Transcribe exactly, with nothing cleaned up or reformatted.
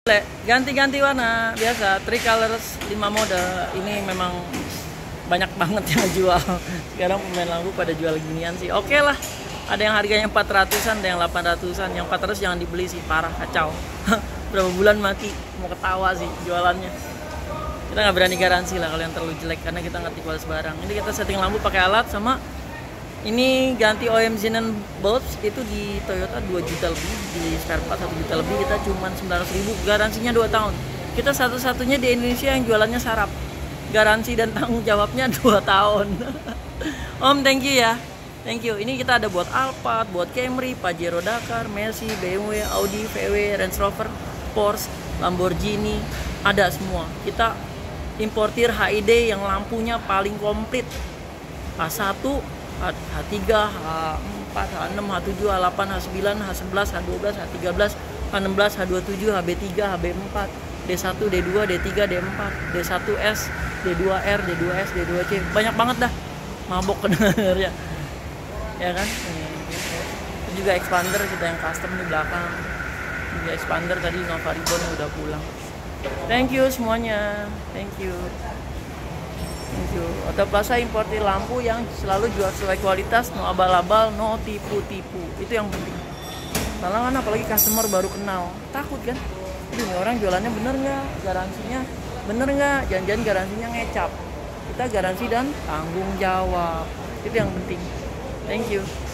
Ganti-ganti warna biasa, three colors, lima mode. Ini memang banyak banget yang jual. Sekarang pemain lampu pada jual ginian sih. Oke okay lah. Ada yang harganya empat ratusan, ada yang delapan ratusan. Yang empat ratus jangan dibeli sih, parah, kacau. Berapa bulan mati, mau ketawa sih jualannya. Kita nggak berani garansi lah kalau yang terlalu jelek, karena kita nggak tipe sebarang. Ini kita setting lampu pakai alat, sama ini ganti O E M Xenon bulbs itu di Toyota dua juta lebih, di spare part satu juta lebih, kita cuma sembilan ratus ribu, garansinya dua tahun. Kita satu-satunya di Indonesia yang jualannya sarap. Garansi dan tanggung jawabnya dua tahun. Om, thank you ya. Thank you. Ini kita ada buat Alphard, buat Camry, Pajero Dakar, Mercy, B M W, Audi, V W, Range Rover, Porsche, Lamborghini, ada semua. Kita importir H I D yang lampunya paling komplit. H satu, H tiga, H empat, H enam, H tujuh, H delapan, H sembilan, H sebelas, H dua belas, H tiga belas, H enam belas, H dua puluh tujuh, H B tiga, H B empat, D satu, D dua, D tiga, D empat, D satu S, D dua R, D dua S, D dua C. Banyak banget dah. Mabok kedenger ya. Ya kan? Itu juga expander kita yang custom di belakang. Juga expander tadi Nova Ribbon udah pulang. Thank you semuanya. Thank you. Thank you. Auto Plaza importir lampu yang selalu jual sesuai kualitas, no abal-abal, no tipu-tipu. Itu yang penting. Malah kan apalagi customer baru kenal, takut kan? Ini orang jualannya bener nggak? Garansinya bener nggak? Jangan-jangan garansinya ngecap. Kita garansi dan tanggung jawab. Itu yang penting. Thank you.